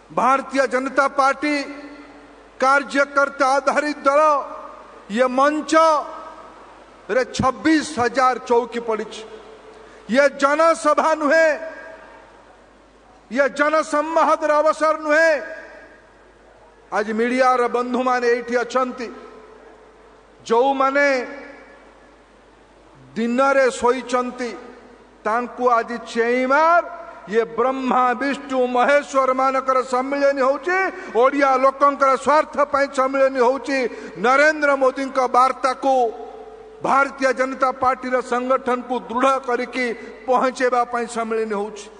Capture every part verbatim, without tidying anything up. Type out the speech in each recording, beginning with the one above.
Bharatiya Janata party कार्यकर्ता आधारित दल ये मंच रे छब्बीस हजार चौकी पड़ी। ये जनसभा नुहे, ये जनसंवादर अवसर नुहे। आज मीडिया रे बंधु माने एठी अछंती, जो माने दिन रे सोईचंती तांकु आज चेईमार ये ब्रह्मा विष्णु महेश्वर मानकर सम्मिलन होची, ओडिया लोकंकर स्वार्थ पई सम्मिलन होची। नरेंद्र मोदी का वार्ता को भारतीय जनता पार्टी रे संगठन को दृढ़ करके पहुंचेबा पई सम्मिलन होची।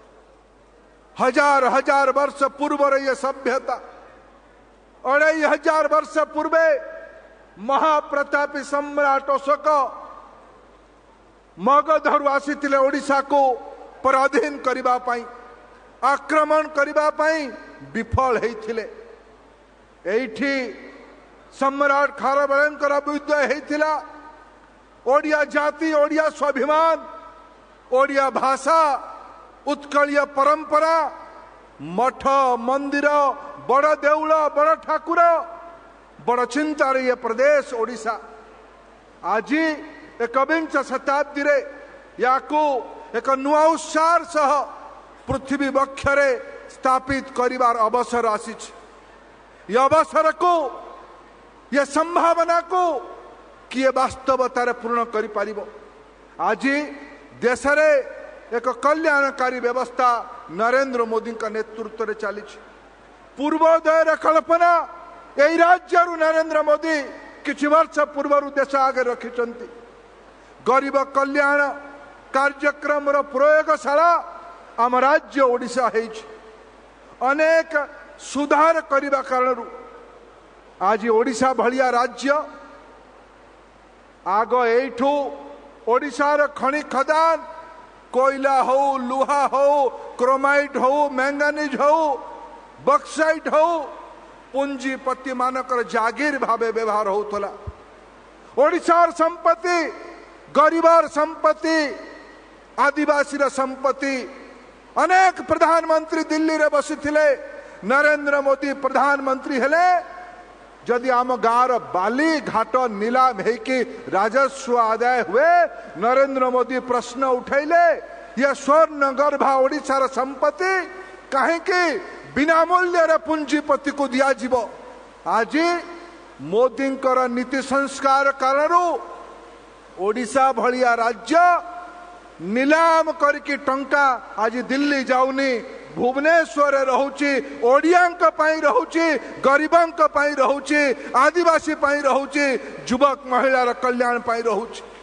हजार हजार वर्ष पूर्व ये सभ्यता, अढ़ाई हजार वर्ष पूर्वे महाप्रतापी सम्राट अशोक मगधरु आसीथिले ओडिशा को पराधीन करिबा पाई, आक्रमण करिबा पाई विफल हेइथिले। एठी सम्राट खारवेलंकर युद्ध हेइथिला। ओडिया जाति, ओडिया स्वाभिमान, ओडिया भाषा, उत्कलीय परंपरा, मठ मंदिर, बड़ देउल, बड़ ठाकुर, बड़ चिंतार ये प्रदेश ओडिशा आज एकविंश शताब्दी रे याकू एक नुआ उत्साह सह पृथ्वी वक्षरे स्थापित करिवार अवसर आसी। ये अवसर को, ये संभावना को किए वास्तवतार पूर्ण करि पारिबो। आज देश रे एक कल्याणकारी व्यवस्था नरेंद्र मोदी का नेतृत्व रे चली। पूर्वोदय कल्पना यही राज्य नरेंद्र मोदी किछि वर्ष पूर्व देश आगे रखिछंती। गरीब कल्याण कार्यक्रम प्रयोगशाला आम राज्य ओडिशा है। अनेक सुधार करने कारण आज ओडिशा भलिया राज्य आग एठू ओडिशार खनि खदान कोयला हो, लुहा हो, क्रोमाइट हो, मैंगानीज हो, बक्साइट हो, पूंजीपति मानकर जागीर भावे व्यवहार होतला। ओडिशार संपत्ति, गरीबार संपत्ति, आदिवासी संपत्ति। अनेक प्रधानमंत्री दिल्ली रे बसिथिले, नरेंद्र मोदी प्रधानमंत्री हेले जदि आम गाँव बाली घाट नीलाम हेकि राजस्व आदाय हुए, नरेंद्र मोदी प्रश्न उठैले ये स्वर्ण गर्भा ओडिशार संपत्ति कहीं बिना मूल्य रे पूंजीपति को दिया जीवो। आज मोदी नीति संस्कार कारण ओडिशा भलिया राज्य नीलाम करके टंका आज दिल्ली जाऊनी, भुवनेश्वर रहुची, ओडियांक पई रहुची, गरीबंक पई रहुची, आदिवासी पई रहुची, युवक महिलार कल्याण पई रहुची।